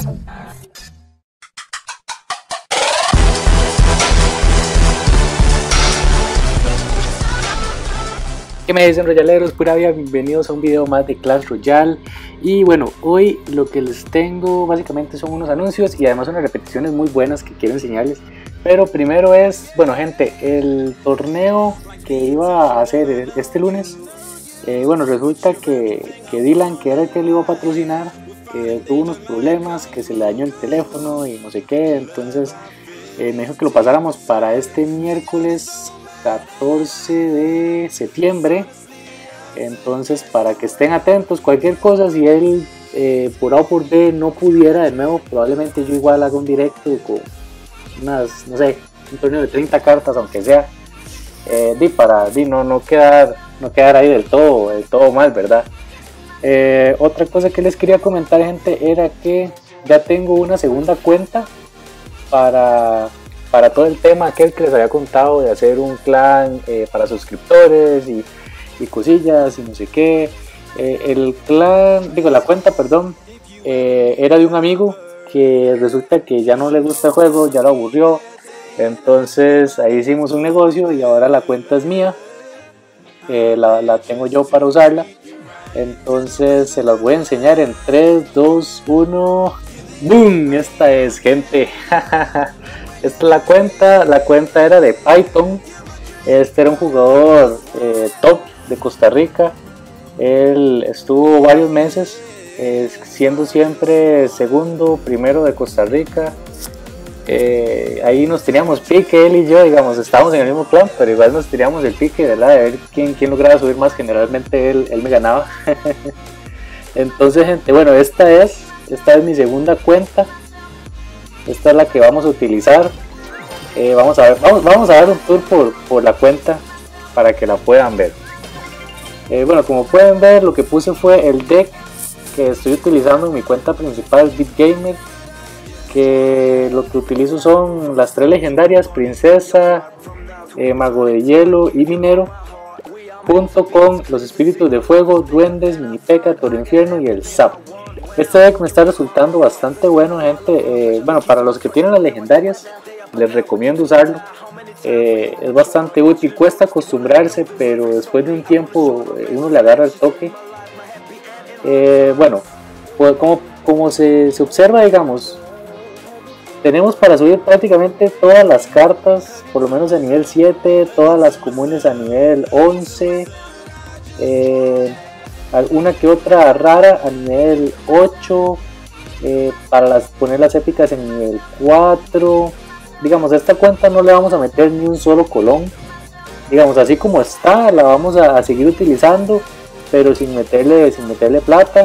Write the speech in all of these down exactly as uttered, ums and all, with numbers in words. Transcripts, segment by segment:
¿Qué me dicen, Royaleros? Pura vida, bienvenidos a un video más de Clash Royale. Y bueno, hoy lo que les tengo básicamente son unos anuncios y además unas repeticiones muy buenas que quiero enseñarles. Pero primero es, bueno gente, el torneo que iba a hacer este lunes, eh, bueno, resulta que, que Dylan, que era el que lo iba a patrocinar, eh, tuvo unos problemas, que se le dañó el teléfono y no sé qué. Entonces eh, me dijo que lo pasáramos para este miércoles catorce de septiembre. Entonces, para que estén atentos, cualquier cosa, si él eh, por A o por B no pudiera de nuevo, probablemente yo igual haga un directo con unas, no sé, un torneo de treinta cartas, aunque sea, eh, di para di, no, no, quedar, no quedar ahí del todo, del todo mal, ¿verdad? Eh, otra cosa que les quería comentar, gente, era que ya tengo una segunda cuenta para... para todo el tema aquel que les había contado de hacer un clan eh, para suscriptores y, y cosillas y no sé qué. Eh, el clan, digo la cuenta, perdón, eh, era de un amigo que resulta que ya no le gusta el juego, ya lo aburrió. Entonces ahí hicimos un negocio y ahora la cuenta es mía, eh, la, la tengo yo para usarla. Entonces se las voy a enseñar en tres, dos, uno. ¡Boom! Esta es, gente. Esta es la cuenta, la cuenta era de Python. Este era un jugador eh, top de Costa Rica. Él estuvo varios meses eh, siendo siempre segundo, primero de Costa Rica. Eh, ahí nos teníamos pique, él y yo, digamos, estábamos en el mismo clan, pero igual nos teníamos el pique, ¿verdad? De ver quién, quién lograba subir más. Generalmente él, él me ganaba. Entonces, gente, bueno, esta es, esta es mi segunda cuenta. Esta es la que vamos a utilizar. Eh, vamos a ver, vamos, vamos a dar un tour por, por la cuenta para que la puedan ver. Eh, bueno, como pueden ver, lo que puse fue el deck que estoy utilizando en mi cuenta principal, BitGamer. Que lo que utilizo son las tres legendarias: Princesa, eh, Mago de Hielo y Minero, junto con los espíritus de fuego, duendes, mini P.E.K.K.A, Toro Infierno y el Zap. Este deck me está resultando bastante bueno, gente. Eh, bueno, para los que tienen las legendarias, les recomiendo usarlo. Eh, es bastante útil, cuesta acostumbrarse, pero después de un tiempo eh, uno le agarra el toque. Eh, bueno, pues como, como se, se observa, digamos, tenemos para subir prácticamente todas las cartas, por lo menos a nivel siete, todas las comunes a nivel once. Eh, alguna que otra rara a nivel ocho, eh, para las, poner las épicas en nivel cuatro. Digamos, a esta cuenta no le vamos a meter ni un solo colón, digamos, así como está la vamos a, a seguir utilizando, pero sin meterle, sin meterle plata.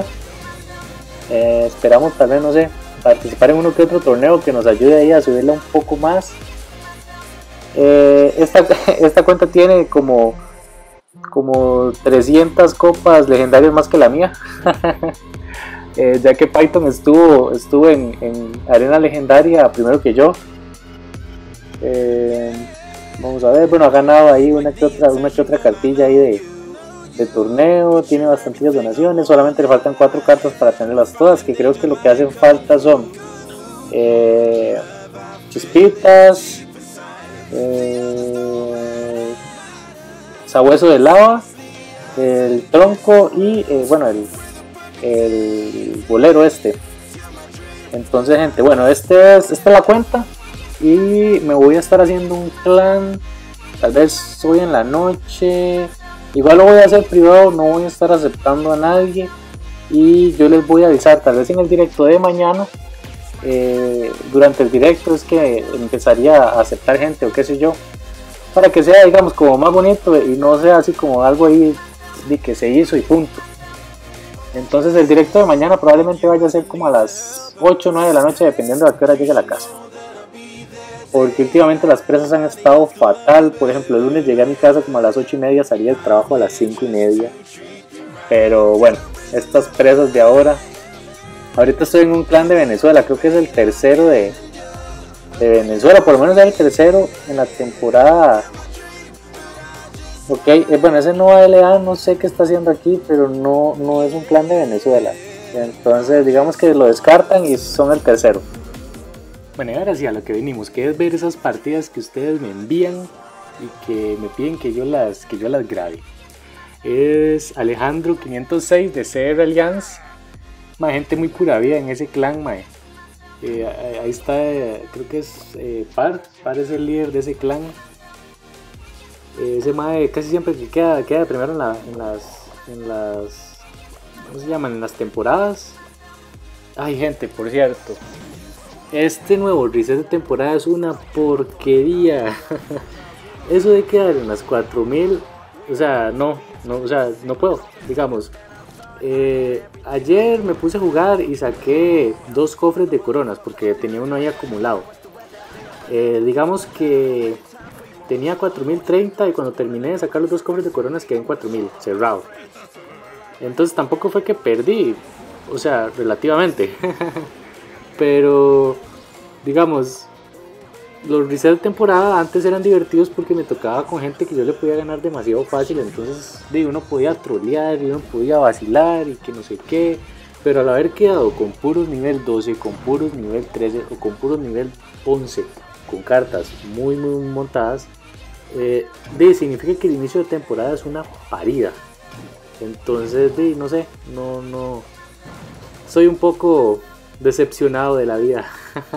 Eh, esperamos tal vez, no sé, participar en uno que otro torneo que nos ayude ahí a subirla un poco más. Eh, esta, esta cuenta tiene como como trescientas copas legendarias más que la mía. eh, ya que Python estuvo estuvo en, en arena legendaria primero que yo. Eh, vamos a ver, bueno, ha ganado ahí una que otra, una que otra cartilla ahí de, de torneo. Tiene bastantes donaciones, solamente le faltan cuatro cartas para tenerlas todas, que creo que lo que hacen falta son eh, chispitas, eh, sabueso de lava, el tronco y eh, bueno, el, el bolero este. Entonces, gente, bueno, este es, esta es la cuenta y me voy a estar haciendo un clan, tal vez hoy en la noche. Igual lo voy a hacer privado, no voy a estar aceptando a nadie y yo les voy a avisar, tal vez en el directo de mañana. Eh, durante el directo es que empezaría a aceptar gente o qué sé yo, para que sea, digamos, como más bonito y no sea así como algo ahí de que se hizo y punto. Entonces el directo de mañana probablemente vaya a ser como a las ocho o nueve de la noche, dependiendo de a qué hora llegue a la casa, porque últimamente las presas han estado fatal. Por ejemplo, el lunes llegué a mi casa como a las ocho y media, salí del trabajo a las cinco y media. Pero bueno, estas presas de ahora. Ahorita estoy en un clan de Venezuela, creo que es el tercero de, de Venezuela, por lo menos es el tercero en la temporada. Ok, eh, bueno, ese Nova L A no sé qué está haciendo aquí, pero no, no es un clan de Venezuela. Entonces digamos que lo descartan y son el tercero. Bueno, y ahora sí a lo que venimos, que es ver esas partidas que ustedes me envían y que me piden que yo las, que yo las grabe. Es Alejandro quinientos seis de C R Alliance. Ma, gente muy pura vida en ese clan, ma. Eh, ahí está, eh, creo que es eh, Par, Par es el líder de ese clan. Eh, ese mae casi siempre que queda, queda de primero en, la, en las, en las, ¿cómo se llaman? En las temporadas. Ay, gente, por cierto, este nuevo reset de temporada es una porquería. Eso de quedar en las cuatro mil, o sea, no, no, o sea, no puedo, digamos. Eh, ayer me puse a jugar y saqué dos cofres de coronas porque tenía uno ahí acumulado. Eh, digamos que tenía cuatro mil treinta y cuando terminé de sacar los dos cofres de coronas quedé en cuatro mil, cerrado. Entonces tampoco fue que perdí, o sea, relativamente. Pero, digamos, los resets de temporada antes eran divertidos porque me tocaba con gente que yo le podía ganar demasiado fácil. Entonces digo, uno podía trolear y uno podía vacilar y que no sé qué. Pero al haber quedado con puros nivel doce, con puros nivel trece o con puros nivel once, con cartas muy muy montadas, eh, de, significa que el inicio de temporada es una parida. Entonces de, no sé, no, no, soy un poco decepcionado de la vida.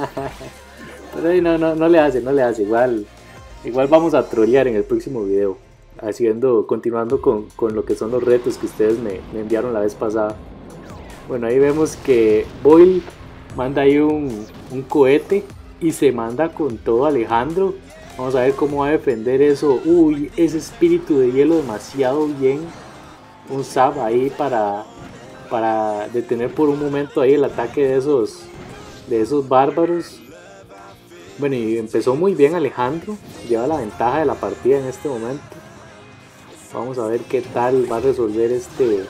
Pero no, no, no le hace, no le hace, igual, igual vamos a trolear en el próximo video, haciendo, continuando con, con lo que son los retos que ustedes me, me enviaron la vez pasada. Bueno, ahí vemos que Boyle manda ahí un, un cohete y se manda con todo Alejandro. Vamos a ver cómo va a defender eso. Uy, ese espíritu de hielo demasiado bien. Un zap ahí para, para detener por un momento ahí el ataque de esos, de esos bárbaros. Bueno, y empezó muy bien Alejandro, lleva la ventaja de la partida en este momento. Vamos a ver qué tal va a resolver este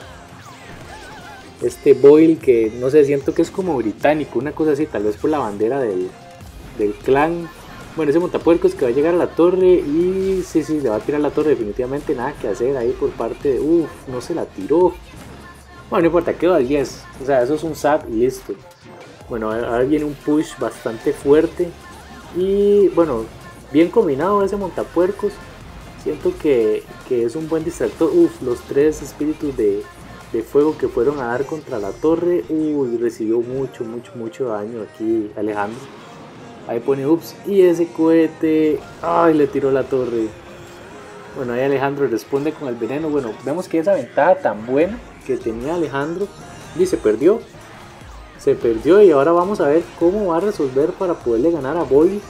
este Boyle, que no sé, siento que es como británico, una cosa así, tal vez por la bandera del, del clan. Bueno, ese montapuercos que va a llegar a la torre y sí, sí, le va a tirar la torre definitivamente, nada que hacer ahí por parte de... Uff, no se la tiró. Bueno, no importa, quedó al diez, o sea, eso es un zap y listo. Bueno, ahora viene un push bastante fuerte. Y bueno, bien combinado ese montapuercos. Siento que, que es un buen distractor. Uf, los tres espíritus de, de fuego que fueron a dar contra la torre. Uy, recibió mucho, mucho, mucho daño aquí Alejandro. Ahí pone ups. Y ese cohete, ay, le tiró la torre. Bueno, ahí Alejandro responde con el veneno. Bueno, vemos que esa ventaja tan buena que tenía Alejandro y se perdió. Se perdió y ahora vamos a ver cómo va a resolver para poderle ganar a Boyle.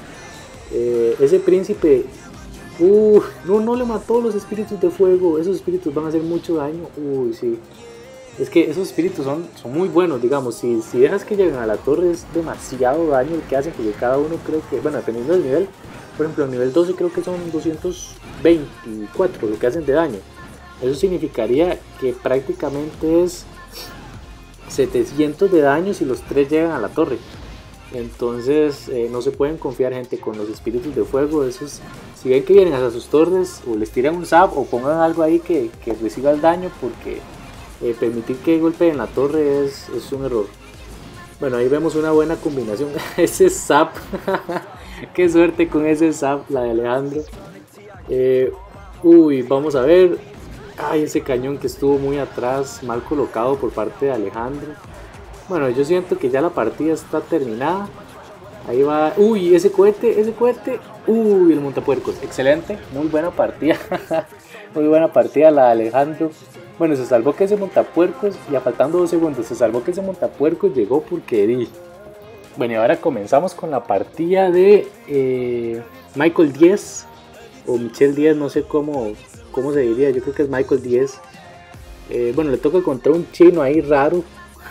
Eh, ese príncipe, uh, no, no le mató los espíritus de fuego. Esos espíritus van a hacer mucho daño. Uy, sí. Es que esos espíritus son, son muy buenos, digamos. Si, si dejas que lleguen a la torre es demasiado daño el que hacen, porque cada uno creo que, bueno, dependiendo del nivel. Por ejemplo, en nivel doce creo que son doscientos veinticuatro lo que hacen de daño. Eso significaría que prácticamente es setecientos de daño si los tres llegan a la torre. Entonces eh, no se pueden confiar, gente, con los espíritus de fuego. Esos, si ven que vienen hacia sus torres, o les tiran un zap o pongan algo ahí que, que reciba el daño, porque eh, permitir que golpeen la torre es, es un error. Bueno, ahí vemos una buena combinación. Ese zap, qué suerte con ese zap, la de Alejandro. eh, uy, vamos a ver. Ay, ese cañón que estuvo muy atrás, mal colocado por parte de Alejandro. Bueno, yo siento que ya la partida está terminada. Ahí va, uy, ese cohete, ese cohete. Uy, el montapuercos, excelente, muy buena partida. Muy buena partida la de Alejandro. Bueno, se salvó que ese montapuercos, ya faltando dos segundos, se salvó que ese montapuercos llegó porque di. Bueno, y ahora comenzamos con la partida de eh, Michael diez o Michel diez, no sé cómo... ¿Cómo se diría? Yo creo que es Michael diez. Eh, bueno, le toca contra un chino ahí raro.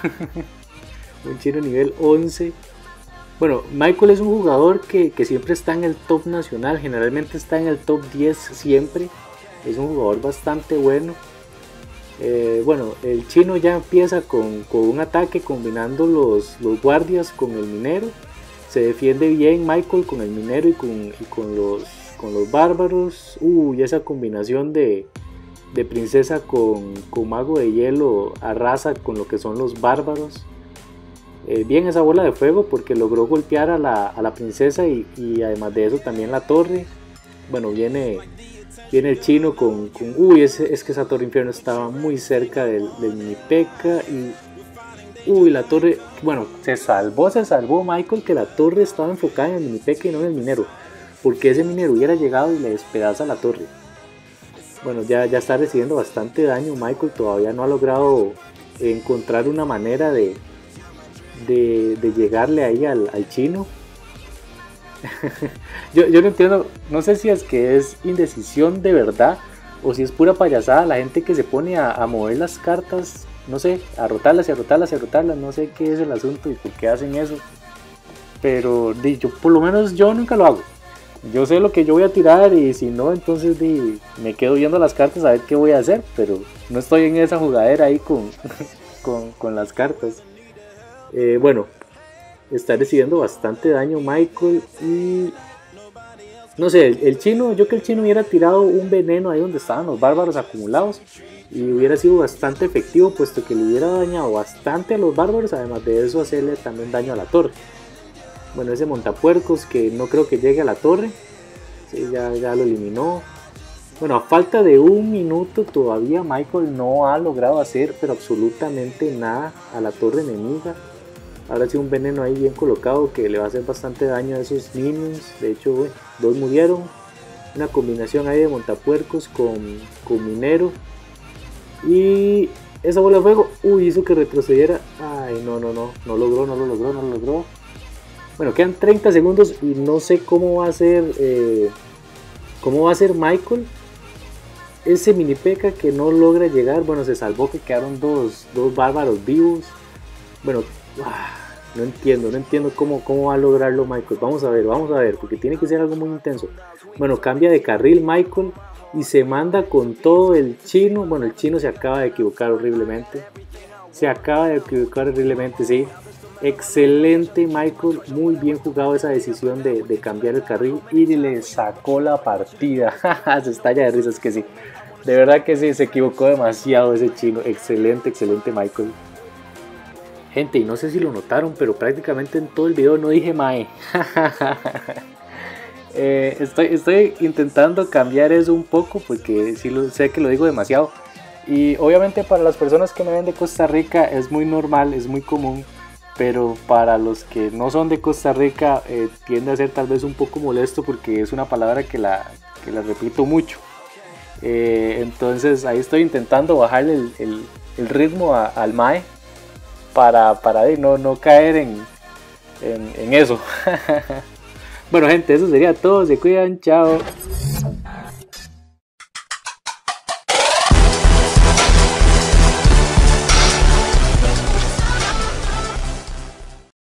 Un chino nivel once. Bueno, Michael es un jugador que, que siempre está en el top nacional. Generalmente está en el top diez siempre. Es un jugador bastante bueno. Eh, bueno, el chino ya empieza con, con un ataque combinando los, los guardias con el minero. Se defiende bien Michael con el minero y con, y con los... con los bárbaros. Uy, esa combinación de, de princesa con, con mago de hielo arrasa con lo que son los bárbaros. Eh, bien esa bola de fuego porque logró golpear a la, a la princesa y, y además de eso también la torre. Bueno, viene, viene el chino con, con uy, es, es que esa torre infierno estaba muy cerca del, del mini P.E.K.K.A. y uy, la torre, bueno, se salvó, se salvó Michael, que la torre estaba enfocada en el mini P.E.K.K.A. y no en el minero, porque ese minero hubiera llegado y le despedaza la torre. Bueno, ya, ya está recibiendo bastante daño Michael, todavía no ha logrado encontrar una manera de, de, de llegarle ahí al, al chino. yo, yo no entiendo, no sé si es que es indecisión de verdad o si es pura payasada la gente que se pone a, a mover las cartas, no sé, a rotarlas y a rotarlas y a rotarlas, no sé qué es el asunto y por qué hacen eso, pero di, yo, por lo menos yo nunca lo hago. Yo sé lo que yo voy a tirar y si no, entonces di, me quedo viendo las cartas a ver qué voy a hacer, pero no estoy en esa jugadera ahí con, con, con las cartas. Eh, bueno, está recibiendo bastante daño Michael y no sé, el, el chino, yo que el chino hubiera tirado un veneno ahí donde estaban los bárbaros acumulados y hubiera sido bastante efectivo puesto que le hubiera dañado bastante a los bárbaros, además de eso hacerle también daño a la torre. Bueno, ese montapuercos que no creo que llegue a la torre, sí, ya, ya lo eliminó. Bueno, a falta de un minuto todavía Michael no ha logrado hacer pero absolutamente nada a la torre enemiga. Ahora sí un veneno ahí bien colocado que le va a hacer bastante daño a esos minions. De hecho, bueno, dos murieron. Una combinación ahí de montapuercos con, con minero. Y esa bola de fuego, uy, hizo que retrocediera. Ay, no, no, no, no logró, no lo logró, no lo logró. Bueno, quedan treinta segundos y no sé cómo va a ser eh, cómo va a ser Michael. Ese mini P.E.K.K.A. que no logra llegar. Bueno, se salvó que quedaron dos, dos bárbaros vivos. Bueno, ah, no entiendo, no entiendo cómo, cómo va a lograrlo Michael. Vamos a ver, vamos a ver, porque tiene que ser algo muy intenso. Bueno, cambia de carril Michael y se manda con todo el chino. Bueno, el chino se acaba de equivocar horriblemente. Se acaba de equivocar horriblemente, sí. Excelente Michael, muy bien jugado esa decisión de, de cambiar el carril y le sacó la partida. Se estalla de risas que sí, de verdad que sí, se equivocó demasiado ese chino. Excelente, excelente Michael. Gente, y no sé si lo notaron, pero prácticamente en todo el video no dije mae. eh, estoy, estoy intentando cambiar eso un poco porque sí lo, sé que lo digo demasiado. Y obviamente para las personas que me ven de Costa Rica es muy normal, es muy común. Pero para los que no son de Costa Rica eh, tiende a ser tal vez un poco molesto porque es una palabra que la, que la repito mucho. Eh, entonces ahí estoy intentando bajarle el, el, el ritmo a, al mae para, para no, no caer en, en, en eso. Bueno gente, eso sería todo, se cuidan, chao.